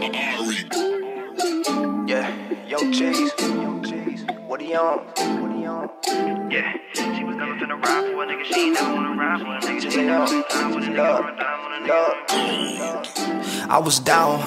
Yeah, young G's, what are you on? Yeah, she was never finna ride for a nigga, she ain't never wanna ride for a nigga, she ain't never spend time with a nigga, or a dime on a nigga. I was down,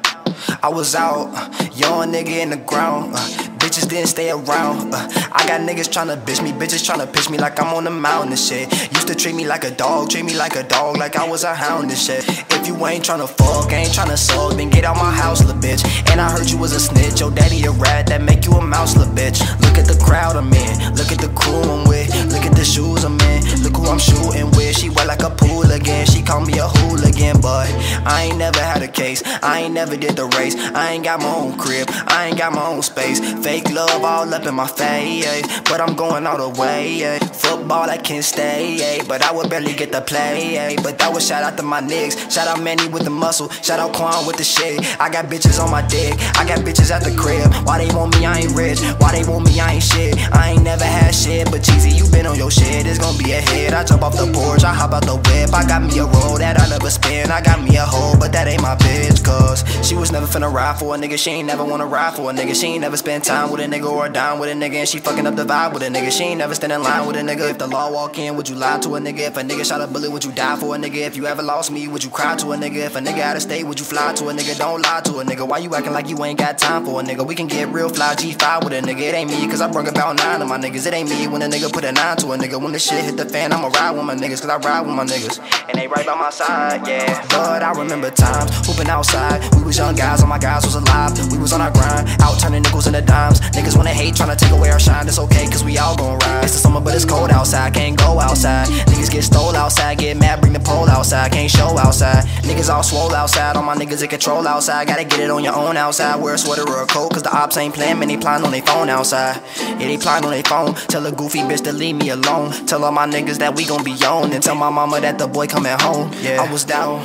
I was out, young nigga in the ground. Bitches didn't stay around. I got niggas tryna bitch me, bitches tryna pitch me like I'm on the mountain and shit. Used to treat me like a dog, like I was a hound and shit. If you ain't tryna fuck, ain't tryna suck, then get out my house, lil' bitch. And I heard you was a snitch, your daddy a rat, that make you a mouse, lil' bitch. Look at the crowd I'm in, look at the crew I'm with, look at the shoes I'm in, look who I'm shooting with. She wet like a pool again, she call me a hooligan, but I ain't never had a case, I ain't never did the race. I ain't got my own crib, I ain't got my own space. Fake love all up in my face, but I'm going all the way. Football I can't stay, but I would barely get to play. But that was shout out to my niggas, shout out Manny with the muscle, shout out Quan with the shit. I got bitches on my dick, I got bitches at the crib. Why they want me, I ain't rich, why they want me, I ain't shit. I ain't never had shit, but Jeezy, you been on your shit, it's gonna be a hit. I jump off the porch, I hop out the whip, I got me a roll that I never spin. I got me a hoe, but that ain't my bitch, cause she was never finna ride for a nigga, she ain't never wanna ride for a nigga. She ain't never spend time with a nigga or down with a nigga, and she fucking up the vibe with a nigga. She ain't never stand in line with a nigga. If the law walk in, would you lie to a nigga? If a nigga shot a bullet, would you die for a nigga? If you ever lost me, would you cry to a nigga? If a nigga out of state, would you fly to a nigga? Don't lie to a nigga. Why you acting like you ain't got time for a nigga? We can get real fly G5 with a nigga. It ain't me, cause I brung about 9 of my niggas. It ain't me when a nigga put a 9 to a nigga. When the shit hit the fan, I'ma ride with my niggas, cause I ride with my niggas, and they right by my side, yeah. But I remember times, hooping outside. We was young guys, all my guys was alive. We was on our grind, out turning nickels into dimes. Niggas wanna hate, tryna take away our shine. It's okay, cause we all gon' ride. It's the summer, but it's cold outside, can't go outside. Niggas get stole outside, get mad, bring the pole outside. Can't show outside, niggas all swole outside. All my niggas in control outside. Gotta get it on your own outside. Wear a sweater or a coat, cause the ops ain't playing, man, they plotting on their phone outside. Yeah, they plotting on their phone. Tell a goofy bitch to leave me alone. Tell all my niggas that we gon' be on, and tell my mama that the boy coming home. Yeah, I was down,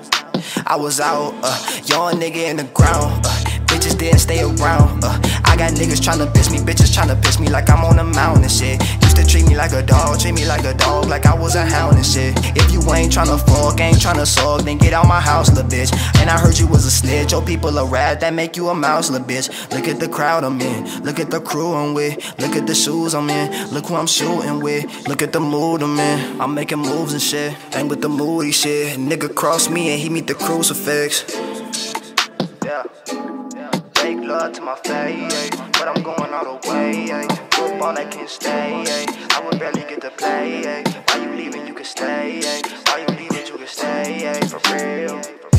I was out, young nigga in the ground. Bitches didn't stay around. I got niggas tryna bitch me, bitches tryna pitch me like I'm on the mountain and shit. Used to treat me like a dog, like I was a hound and shit. If you ain't tryna fuck, ain't tryna suck, then get out my house, lil' bitch. And I heard you was a snitch, your people a rat, that make you a mouse, lil' bitch. Look at the crowd I'm in, look at the crew I'm with, look at the shoes I'm in, look who I'm shooting with, look at the mood I'm in. I'm making moves and shit, ain't with the moody shit. Nigga cross me and he meet the crucifix. Yeah. Fake love to my face, but I'm going all the way. Football I can't stay, I would barely get to play. Why you leaving, you can stay. Why you leaving, you can stay, for real.